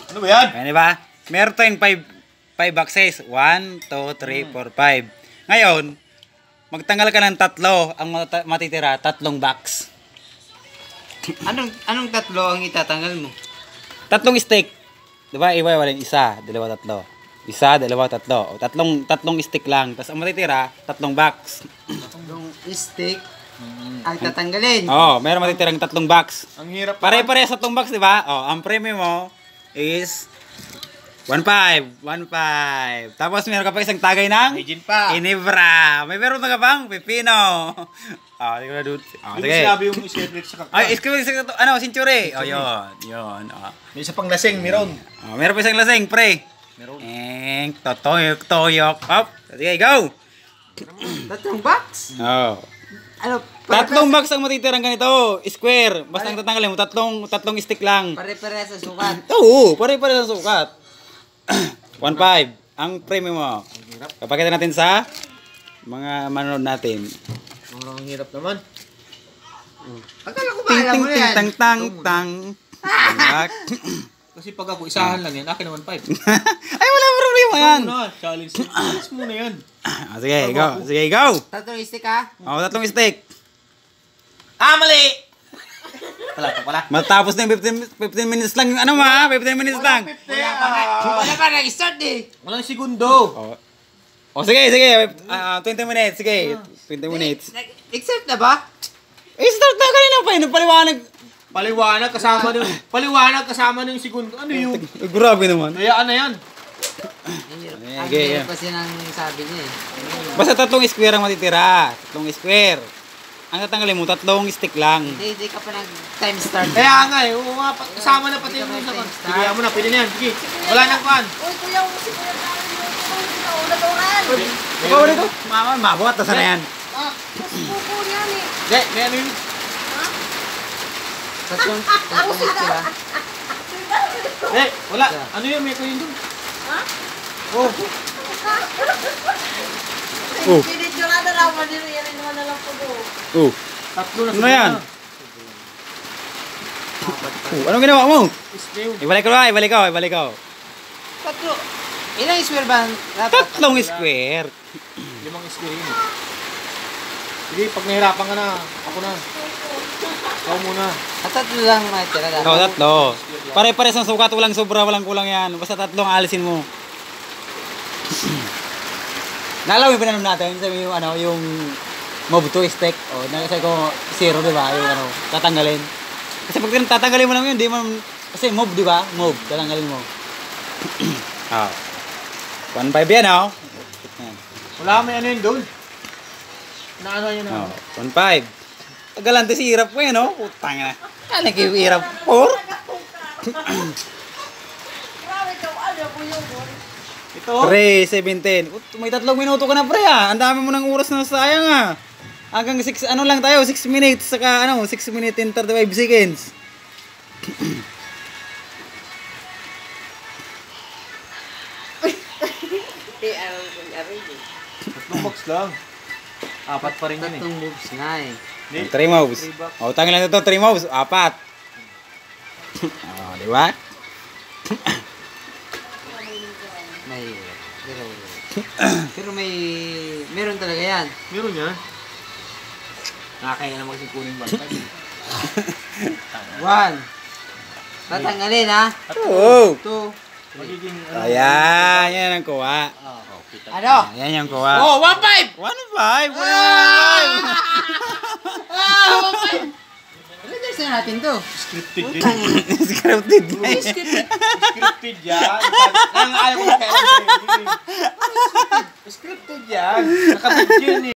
Ano ba yan? Ayan, diba? Meron tayong 5 boxes. 1, 2, 3, 4, 5. Ngayon, magtanggal ka ng 3. Ang matitira, 3 box. Anong tatlo ang itatanggal mo? 3 stick. Diba? Iba-iba yung 1, 2, 3. 1, 2, 3. O, tatlong stick lang. Tapos ang matitira, 3 box. Yung stick ay tatanggalin. Oo, meron matitirang 3 box. Ang hirap. Pare-pare sa 3 box, diba? O, ang premium mo is 1.5. 1.5. Tapos meron ka pa isang tagay ng Agent pa. Inibra. May meron ka bang Pipino. Sige na, dude. Yung Sige. sinabi yung schedule sa kakao. Ay, ano, century. O, yun. May isa pang lasing, meron. Meron pa isang lasing, pre. Meron. Toyok. Up. Sige, go. 3 box? Oh. Ano? 3 box ang matitirang ganito. Square. Basta ang tatanggalin mo, tatlong stick lang. Pare-pare sa sukat. Oo, pare-pare sa sukat. 1.5. Ang premium mo. Kapakita natin sa mga manonood natin. Ang hirap naman. Akala ko ba Ting alam ting mo ting yan? tang tang tang. Kasi pag ako isahan lang yan, akin naman 5. Ay, wala problema yan. Challenge muna yan. Sige, go. Sige, go. 3 stick ha? O, 3 stick. Mali! Pala. Matapos na yung 15 minutes lang. Ano ma? 15 minutes lang. Wala pa nag-start eh. Walang segundo. O, sige. 20 minutes. Sige, 20 minutes. Accept na ba? Start na kanina pa yun. Paliwanag. Paliwanag kasama ng segundo. Ano yung? Grabe naman. Hayaan na yan. Ang hirap kasi nang sabi niya eh. Basta 3 square ang matitira. 3 square. Ang tatanggalin mo, 3 stick lang. Hindi ka pa nag-time start. Kaya nga eh. Oo nga, kasama na pati yung isa. Sige, mo na. Pwede na yan. Sige. Wala nang kwan. Uy, kuya, si kuya naulaturan. Ikaw dito? Mabuhat. Tasa na yan. Mas buko yan eh. Hindi, may ano yun. Tatlong stick ba? Wala. Ano yun? May ko yun dun. Pinidyorada lang mo din yan naman na lang po do. Tatlo na Ano yan? Anong ginawa mo? Ispew. Ibalik ko. Tatlo. Ilang square ba? Dapat? 3 square. 5 square yun. Sige, pag nahirapan ka na, ako na. Ikaw muna. Tatlo lang matira dapat. Ikaw 3. Pare-pares ang sukat. Walang sobra, walang kulang yan. Basta 3 ang alisin mo. Nalaw yung pinanom natin. Sabi yung yung mob to stick. O, nagkasay ko 0, di ba? Yung tatanggalin. Kasi pag tatanggalin mo lang yun, di mo, kasi mob, di ba? Mob, tatanggalin mo. 1.5 yan, Wala may ano yun doon. Naano yun na. 1.5. Galante si Hirap ko yun, Putang na. Ano kayo Hirap? 4? Grabe ka, ano po yun? Ito. 3:17. May 3 minuto ka na, pre, Ang dami mo ng oras na sayang, Hanggang 6, lang tayo, 6 minutes, saka 6 minutes and 35 seconds. Tatlong box lang. 4 pa rin yun eh. Tatlong moves nga eh. 3 moves. Tangin lang ito, 3 moves. 4. Di ba? Mahirap. Pero meron talaga yan. Meron yan. Nakakaya na magsipunin bantay. 1. Tatanggalin ha. 2. 2. Magiging Ayan, yan ang kuha. Ano? Yan yung kuha. 1.5! 1.5! 1.5! Readers na natin to. scripted din. Scripted. Scripted yan. Ang ayaw ko na kaya sa'yo. Scripted yan. Nakabit yun eh.